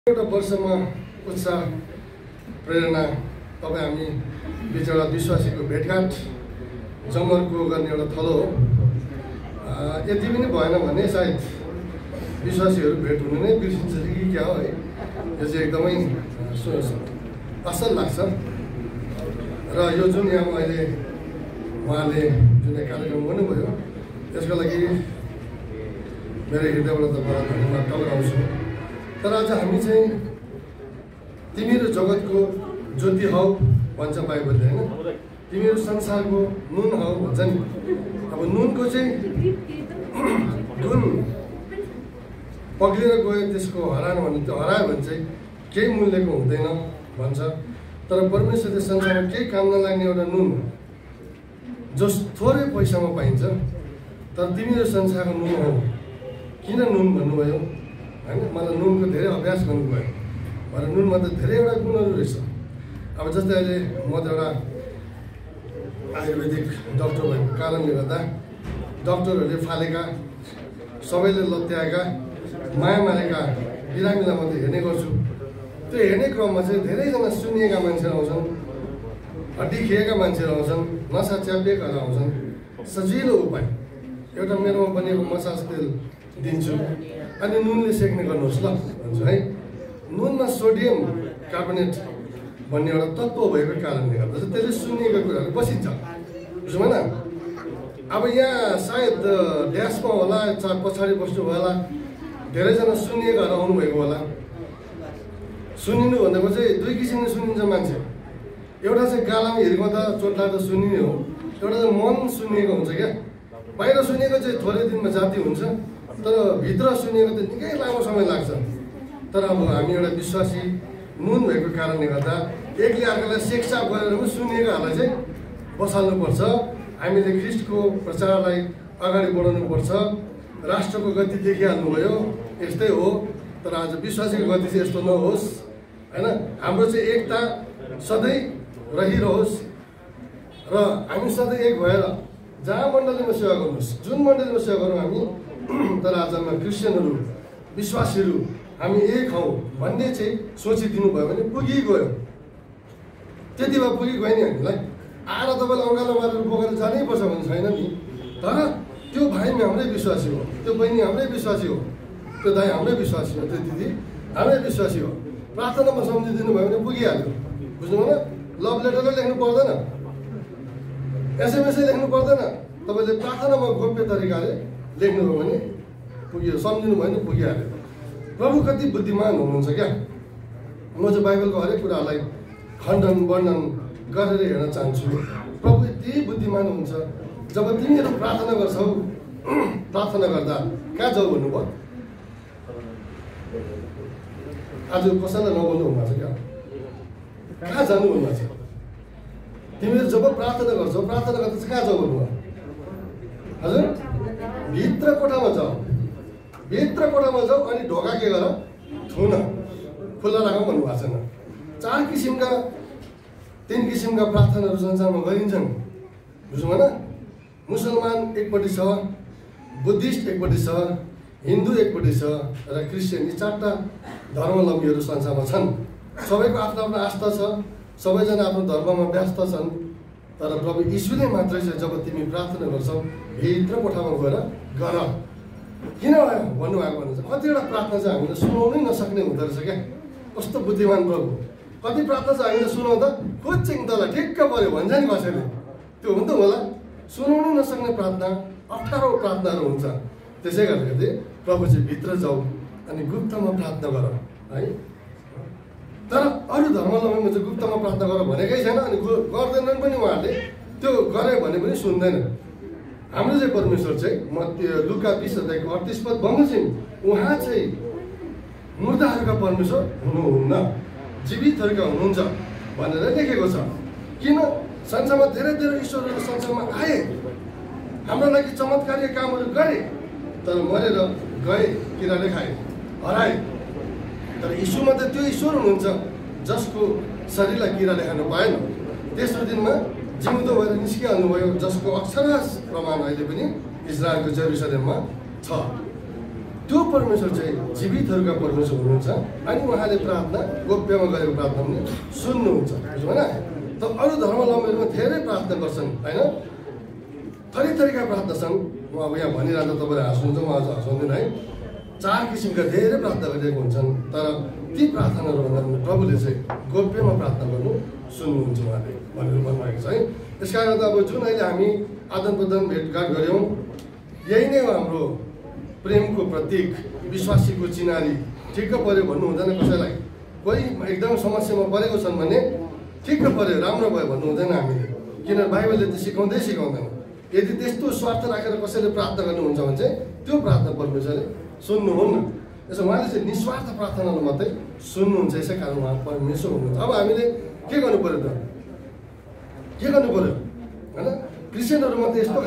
एउटा वर्षमा उत्साह प्रेरणा तपाईँ हामी बिच एउटा विश्वासीको भेटघाट जमर्को गर्ने एउटा थलो हो। यति पनि भएन भने सायद विश्वासीहरू भेट हुनु नै बिर्सिन्छ कि क्या हो है। यो चाहिँ एकदमै असल लाग्छ र यो जुन यहाँ अहिले उहाँले जुन कार्यक्रम गर्नुभयो त्यसको लागि मेरो हृदयबाट तपाईँलाई धन्यवाद टक्राउँछु। तर आज हामी चाहिँ तिमीहरू जगतको ज्योति हौ भन्छ बाइबलले हैन। तिमीहरू संसारको नुन हौ भन्छ नि। अब नुनको चाहिँ जुन पग्लिएर गयो त्यसको हरान भने त्यो हरायो भने चाहिँ केही मूल्यको हुँदैन भन्छ। तर परमेश्वरले संसारमा केही काम नलाग्ने एउटा नुन जो थोरै पैसामा पाइन्छ। तर तिमीहरू संसारको नुन हौ। किन नुन भन्नुभयो हैन? मलाई नुनको धेरै अभ्यास गर्नुभयो भनेर नुनमा त धेरैवटा गुणहरू रहेछ। अब जस्तै अहिले म त एउटा आयुर्वेदिक डक्टर भएको कारणले गर्दा डक्टरहरूले फालेका सबैले लत्याएका माया मारेका बिरामीलाई म त हेर्ने गर्छु। त्यो हेर्ने क्रममा चाहिँ धेरैजना सुनिएका मान्छेहरू आउँछन्, हड्डी खिएका मान्छेहरू आउँछन्, नसा च्यापिएकाहरू आउँछन्। सजिलो उपाय एउटा मेरोमा बनिएको मसाज तेल दिन्छु अनि नुनले सेक्ने गर्नुहोस् ल भन्छु है। नुनमा सोडियम कार्बोनेट भन्ने एउटा तत्त्व भएको कारणले गर्दा चाहिँ त्यसले सुनिएको कुराहरू बसिन्छ, बुझ्नु भएन? अब यहाँ सायद ड्यासमा होला, पछाडि बस्नु होला, धेरैजना सुनिएकाहरू आउनुभएको होला। सुनिनु भनेको चाहिँ दुई किसिमले सुनिन्छ मान्छे। एउटा चाहिँ गालामा हिर्काउँदा चोट्लाउँदा सुनिने हो, एउटा चाहिँ मन सुनिएको हुन्छ क्या। बाहिर सुनेको चाहिँ थोरै दिनमा जाति हुन्छ, तर भित्र सुनेको त निकै लामो समय लाग्छ। तर अब हामी एउटा विश्वासी नुन भएको कारणले गर्दा एकले अर्कालाई सेकसाप गरेर पनि सुनिएकोहरूलाई चाहिँ बसाल्नुपर्छ। हामीले ख्रिस्टको प्रचारलाई अगाडि बढाउनुपर्छ। राष्ट्रको गति देखिहाल्नुभयो, यस्तै हो। तर आज विश्वासीको गति चाहिँ यस्तो नहोस् हैन। हाम्रो चाहिँ एकता सधैँ रहिरहोस् र हामी सधैँ एक भएर जहाँ मण्डलीमा सेवा गर्नुहोस्, जुन मण्डलीमा सेवा गरौँ हामी, तर आजमा क्रिस्चियनहरू विश्वासीहरू हामी एक हौ भन्ने चाहिँ सोचिदिनु भयो भने पुगिगयो। त्यति भए पुगिगयो नि हामीलाई। आएर तपाईँले अङ्गालो मारेर बोकेर जानै पर्छ भन्ने छैन नि। तर त्यो भाइ हाम्रै विश्वासी हो, त्यो बहिनी हाम्रै विश्वासी हो, त्यो दाइ हाम्रै विश्वासी हो, त्यो दिदी हाम्रै विश्वासी हो। प्रार्थनामा सम्झिदिनु भयो भने पुगिहाल्यो, बुझ्नु भएन? लभ लेटरै लेख्नु पर्दैन, एसएमएसै लेख्नु पर्दैन। तपाईँले प्रार्थनामा गोप्य तरिकाले लेख्नुभयो भने पुग्यो, सम्झिनु भयो भने पुगिहाल्यो। प्रभु कति बुद्धिमान हुनुहुन्छ क्या। म चाहिँ बाइबलको हरेक कुरालाई खण्डन वर्णन गरेर हेर्न चाहन्छु। प्रभु यति बुद्धिमान हुन्छ। जब तिमीहरू प्रार्थना गर्छौ, प्रार्थना गर्दा कहाँ जाऊ भन्नुभयो? आज कसैलाई नबोल्नु हुनुभएको छ क्या? कहाँ जानु भन्नुभएको छ? तिमीहरू जब प्रार्थना गर्छौ, प्रार्थना गर्दा चाहिँ कहाँ जाऊ भन्नुभयो? हजुर, भित्र कोठामा जाऊ, भित्र कोठामा जाऊ अनि ढोका के गर? थुन, खुल्ला राखौँ भन्नुभएको छैन। 4 किसिमका 3 किसिमका प्रार्थनाहरू संसारमा गरिन्छन्, बुझ्नु भएन? मुसलमान एकपट्टि छ, बुद्धिस्ट एकपट्टि छ, हिन्दू एकपट्टि छ र क्रिस्चियन। यी 4टा धर्मावलम्बीहरू संसारमा छन्। सबैको आफ्नो आफ्नो आस्था छ, सबैजना आफ्नो धर्ममा व्यस्त छन्। तर प्रभु यीशुले मात्रै चाहिँ जब तिमी प्रार्थना गर्छौ भित्र कोठामा गएर गर। किन भन्नुभएको भन्नुहुन्छ? कतिवटा प्रार्थना चाहिँ हामीले सुनाउनै नसक्ने हुँदो रहेछ क्या। कस्तो बुद्धिमान प्रभु। कति प्रार्थना चाहिँ हामीले सुनाउँदा खोज्छौँ तँलाई ठिक्क पऱ्यो भन्छ नि कसैले। त्यो हुन्छ होला। सुनाउनै नसक्ने प्रार्थना, अप्ठ्यारो प्रार्थनाहरू हुन्छ। त्यसै गर्दाखेरि प्रभु चाहिँ भित्र जाऊ अनि गुप्तमा प्रार्थना गर है। तर अरू धर्मावलम्बीमा चाहिँ गुप्तमा प्रार्थना गर भनेकै छैन अनि गर्दैनन् पनि। उहाँहरूले त्यो गरे भने पनि सुन्दैनन्। हाम्रो चाहिँ परमेश्वर चाहिँ लुका 20:38 बमोजिम उहाँ चाहिँ मुर्दाहरूका परमेश्वर हुनुहुन्न, जीवितहरूका हुनुहुन्छ भनेर लेखेको छ। किन? संसारमा धेरै धेरै ईश्वरहरू संसारमा आए, हाम्रो लागि चमत्कारीय कामहरू गरे, तर मरेर गए, किराले खाए, हराए। तर यीशु मात्रै त्यो ईश्वर हुनुहुन्छ जसको शरीरलाई किराले खानु पाएन। तेस्रो दिनमा जिउँदो भएर निस्किहाल्नुभयो, जसको अक्षरश प्रमाण अहिले पनि इजरायलको जेरुसलेममा छ। त्यो परमेश्वर चाहिँ जीवितहरूका परमेश्वर हुनुहुन्छ अनि उहाँले प्रार्थना गोप्यमा गरेको प्रार्थना पनि सुन्नुहुन्छ, बुझ्नु भएन? त अरू धर्मावलम्बीहरूमा धेरै प्रार्थना गर्छन् होइन, थरी थरीका प्रार्थना छन्। म अब यहाँ भनिरहँदा तपाईँले हाँस्नुहुन्छ, म आज हँसाउँदिनँ है। 4 किसिमका धेरै प्रार्थना गरिरहेको हुन्छन्, तर ती प्रार्थनाहरूभन्दा पनि प्रभुले चाहिँ गोप्यमा प्रार्थना गर्नु सुन्नुहुन्छ उहाँले भनेर भन्नुभएको छ है। त्यस कारण त अब जुन अहिले हामी आदान प्रदान भेटघाट गऱ्यौँ, यही नै हो हाम्रो प्रेमको प्रतीक, विश्वासीको चिनारी। ठिक्क पऱ्यो भन्नु हुँदैन कसैलाई, कोही एकदम समस्यामा परेको छन् भने ठिक्क पऱ्यो राम्रो भयो भन्नु हुँदैन हामीले, किनभने बाइबलले त सिकाउँदैन। यदि त्यस्तो स्वार्थ राखेर कसैले प्रार्थना गर्नुहुन्छ भने चाहिँ त्यो प्रार्थना परमेश्वरले सुन्नुहुन्न। त्यसो उहाँले चाहिँ निस्वार्थ प्रार्थनालाई मात्रै सुन्नुहुन्छ, यसै कारण उहाँ परमेश्वर हुनुहुन्छ। अब हामीले के गर्नु पऱ्यो त? के गर्नु पऱ्यो होइन? क्रिस्चियनहरूमा त यस्तो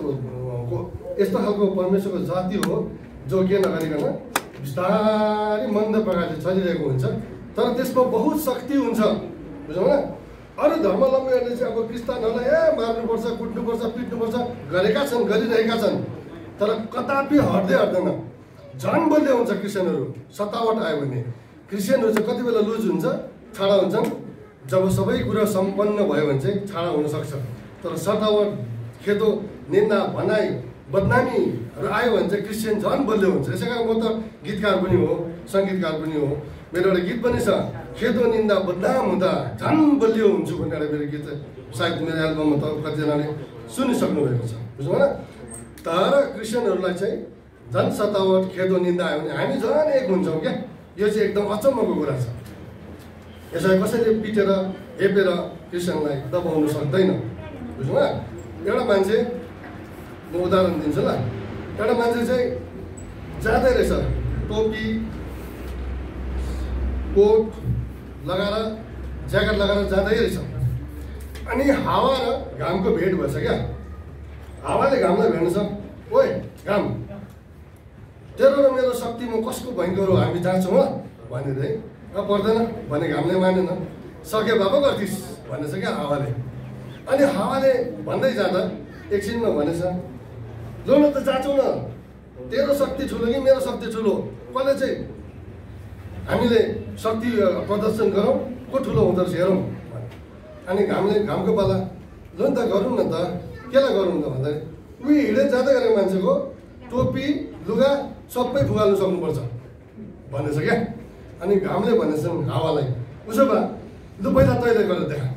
खालको परमेश्वरको जाति हो जो के नगरिकन बिस्तारै मन्द प्रकारले चलिरहेको हुन्छ, तर त्यसमा बहुत शक्ति हुन्छ, बुझ्नु भएन? अरू धर्मावलम्बीहरूले चाहिँ अब क्रिस्चियनहरूलाई मार्नुपर्छ, कुट्नुपर्छ, पिट्नुपर्छ गरेका छन्, गरिरहेका छन्, तर कदापि हट्दैन। झन् बलियो हुन्छ क्रिस्चियनहरू। सतावट आयो भने क्रिस्चियनहरू चाहिँ कति बेला लुज हुन्छ, छाडा हुन्छन्। जब सबै कुरा सम्पन्न भयो भने चाहिँ छाडा हुनसक्छ, तर सतावट, खेदो, निन्दा, भनाइ, बदनामीहरू आयो भने चाहिँ क्रिस्चियन झन् बलियो हुन्छ। यसै कारण म त गीतकार पनि हो, सङ्गीतकार पनि हो। मेरो एउटा गीत पनि छ, खेदो निन्दा बदनाम हुँदा झन् बलियो हुन्छु भन्ने एउटा मेरो गीत सायद मेरो एल्बममा त कतिजनाले सुनिसक्नु भएको छ, बुझ्नु भएन? तर क्रिस्चियनहरूलाई चाहिँ झन् सतावट, खेदो, निन्दा आयो भने हामी झन् एक हुन्छौँ क्या। यो चाहिँ एकदम अचम्मको कुरा छ। यसलाई कसैले पिटेर हेपेर क्रिस्चियनलाई दबाउनु सक्दैन, बुझ्नु भयो? एउटा मान्छे, म उदाहरण दिन्छु ल। एउटा मान्छे चाहिँ जाँदै रहेछ, टोपी कोट लगाएर ज्याकेट लगाएर जाँदै रहेछ, अनि हावा र घामको भेट भएछ क्या। हावाले घामलाई भेट्नु छ, ओए घाम, तेरो र मेरो शक्ति म कसको भयङ्कर हो, हामी जान्छौँ हो भनेर है। पर्दैन भने घामले मानेन, सके बाबा गर्थिस् भनेछ क्या हावाले। अनि हावाले भन्दै जाँदा एकछिनमा भनेछ, ल न त जाँचौँ न, तेरो शक्ति ठुलो कि मेरो शक्ति ठुलो, कसले चाहिँ हामीले शक्ति प्रदर्शन गरौँ, को ठुलो हुँदो रहेछ हेरौँ। अनि घामको पाला, ल नि त गरौँ न त, केलाई गरौँ त भन्दाखेरि उही हिँडेर जाँदै गरेको मान्छेको टोपी लुगा सबै फुगाल्नु सक्नुपर्छ भनेछ क्या। अनि घामले भनेछन् हावालाई, उसो भए लु पहिला तैँले गरेर देखा,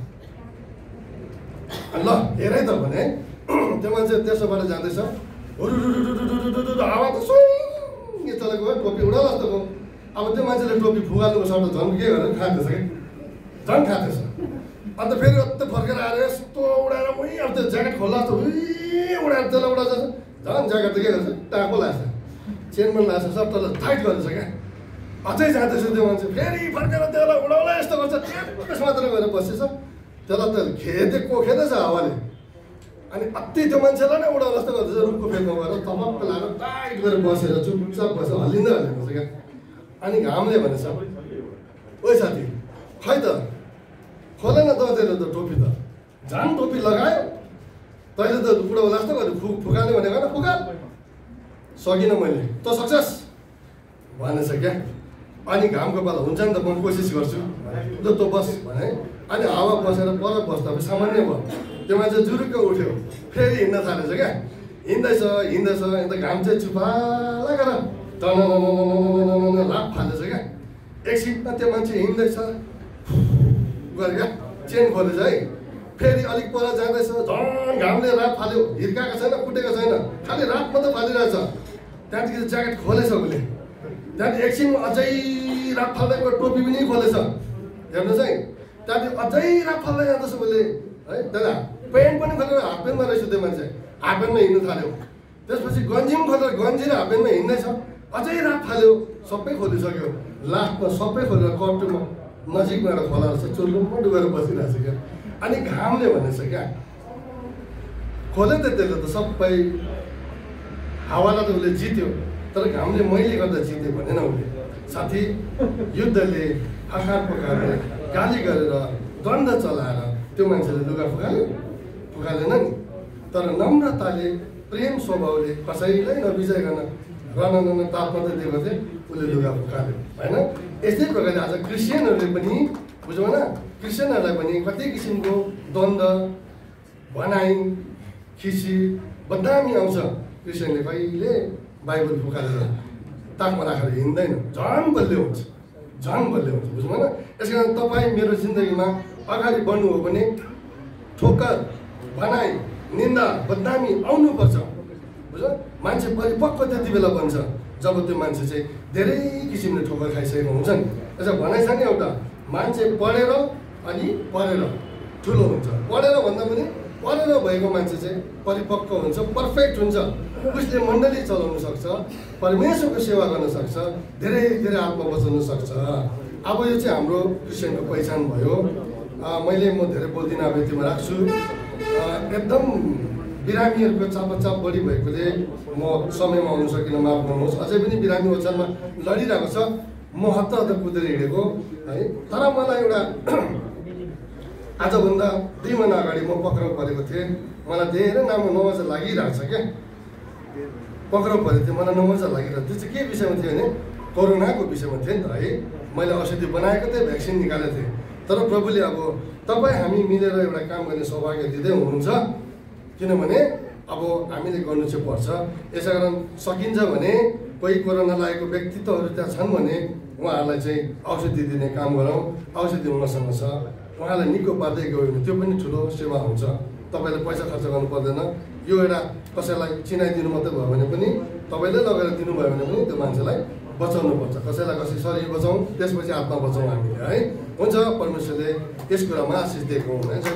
ल हेर है त भने। त्यो मान्छे त्यसोबाट जाँदैछ, हावा त सुइँ चलेको भयो, टोपी उडा जस्तो भयो। अब त्यो मान्छेले टोपी फुगाल्नुको सट्टा झन् के गरेर खाँदैछ कि, झन् खाँदैछ। अन्त फेरि यस्तो फर्केर आएर यस्तो उडाएर उही अब त्यो ज्याकेट खोल्ला जस्तो उही उडाएर त्यसलाई उडाउँछ, झन् ज्याकेट त के गर्छ, टाँको लाग्छ, चेनमा लाग्छ, सट्टालाई टाइट गर्दैछ क्या। अझै जाँदैछ त्यो मान्छे, फेरि फर्केर त्यसलाई उडाउला यस्तो गर्छ, त्यस मात्र गएर बसेछ। त्यसलाई त कोखेदैछ हावाले, अनि अति त्यो मान्छेलाई नै उडाउला जस्तो गर्दैछ। रुखको फेदमा गएर तपक्क लाएर टाइट गरेर बसेर चुपचाप बसेर हल्लिँदै हल्लिँदैछ क्या। अनि घामले भनेछ, ओइ साथी खै त खोलेन त तैँले त टोपी त, झन् टोपी लगायो तैँले त उडाउला जस्तो गरेर फुकाल्ने भनेको होइन, फुकाल। सकिनँ मैले, त सक्छस् भनेछ क्या। अनि घामको पाला हुन्छ नि त, म कोसिस गर्छु, ल त बस भने। अनि हावा बसेर पर बस्दा सामान्य भयो। त्यो मान्छे जुरुक्क उठ्यो, फेरि हिँड्न थालेछ क्या। हिँड्दैछ अन्त घाम चाहिँ चुपाला गरेर राप फालेछ क्या। एकछिनमा त्यो मान्छे हिँड्दैछ गरे क्या, चेन खोलेछ है। फेरि अलिक पर जाँदैछ, झन् घामले राप फाल्यो, हिर्काएको छैन, कुटेको छैन, खालि राप मात्रै फालिरहेछ। त्यहाँदेखि ज्याकेट खोलेछ उसले, त्यहाँदेखि एकछिनमा अझै राप फाल्दै गयो, टोपी पनि खोलेछ, हेर्नुहोस् है। त्यहाँदेखि अझै राप फाल्दै जाँदैछ उसले है। दादा पेन्ट पनि खोलेर हाफ पेन्टमा रहेछ त्यो मान्छे, हाफ पेन्टमा हिँड्नु थाल्यो। त्यसपछि गन्जी पनि खोलेर गन्जी र हाफ पेन्टमा हिँड्दैछ, अझै राप फाल्यो, सबै खोलिसक्यो। लास्टमा सबै खोलेर कट्टुमा नजिकमा एउटा खोला रहेछ, चुल्लुम्म डुबेर बसिरहेछ क्या। अनि घामले भनेछ क्या, खोले त त्यसले त सबै हावालाई त उसले जित्यो, तर घामले मैले गर्दा जितेँ भनेन उसले। साथी युद्धले आकार पकाएर गाली गरेर दण्ड चलाएर त्यो मान्छेले लुगा फुकालेन नि, तर नम्रताले प्रेम स्वभावले कसैलाई नबिजाइकन रन ताप मात्रै दिएको थिएँ उसले लुगा फुकाल्यो होइन। यस्तै प्रकारले आज क्रिस्चियनहरूले पनि बुझ्यौ न, क्रिस्चियनहरूलाई पनि कति किसिमको द्वन्द्व भनाइ खिसी बदनामी आउँछ। क्रिस्चियनले कहिले बाइबल फुकालेर ताकमा राखेर हिँड्दैन, झन् बलियो हुन्छ, झन् बलियो हुन्छ बुझ्नु न। यसै कारण तपाईँ मेरो जिन्दगीमा अगाडि बढ्नु हो भने ठोक्कर भनाइ निन्दा बदनामी आउनुपर्छ बुझ्नु। मान्छे परिपक्व त्यति बेला बन्छ जब त्यो मान्छे चाहिँ धेरै किसिमले ठोक्कर खाइसकेको हुन्छन्। यसो भनाइ छ नि एउटा, मान्छे पढेर अनि पढेर ठुलो हुन्छ। पढेर भन्दा पनि पढेर भएको मान्छे चाहिँ परिपक्व हुन्छ, पर्फेक्ट हुन्छ। उसले मण्डली चलाउन सक्छ, परमेश्वरको सेवा गर्न सक्छ, धेरै धेरै आत्मा बचाउन सक्छ। अब यो चाहिँ हाम्रो क्रिस्चियनको पहिचान भयो। म धेरै बोल्दिनँ, अब यतिमा राख्छु। एकदम बिरामीहरूको चापचाप बढी भएकोले म समयमा आउनु सकिनँ, माफ गर्नुहोस्। अझै पनि बिरामी ओछ्यानमा लडिरहेको छ, म हत्ता हत्ता कुदेर हिँडेको है। तर मलाई एउटा आजभन्दा 2 महिना अगाडि म पक्राउ परेको थिएँ। मलाई धेरै नमजा लागिरहेको छ क्या, पक्राउ परेको थिएँ, मलाई नमजा लागिरहेको। त्यो चाहिँ के विषयमा थियो भने कोरोनाको विषयमा थियो नि त है। मैले औषधि बनाएको थिएँ, भ्याक्सिन निकालेको थिएँ। तर प्रभुले अब तपाईँ हामी मिलेर एउटा काम गर्ने सौभाग्य दिँदै हुनुहुन्छ, किनभने अब हामीले गर्नु चाहिँ पर्छ। यसै कारण सकिन्छ भने कोही कोरोना लागेको व्यक्तित्वहरू त्यहाँ छन् भने उहाँहरूलाई चाहिँ औषधि दिने काम गरौँ। औषधि उहाँसँग छ, उहाँलाई निको पार्दै गयो भने त्यो पनि ठुलो सेवा हुन्छ। तपाईँले पैसा खर्च गर्नु पर्दैन। यो एउटा कसैलाई चिनाइदिनु मात्रै भयो भने पनि, तपाईँले लगेर दिनुभयो भने पनि त्यो मान्छेलाई बचाउनु पर्छ। कसैलाई कसै शरीर बचाउँ, त्यसपछि आत्मा बचाउँ हामीले है। हुन्छ, परमेश्वरले यस कुरामा आशिष दिएको हुनुहुन्छ।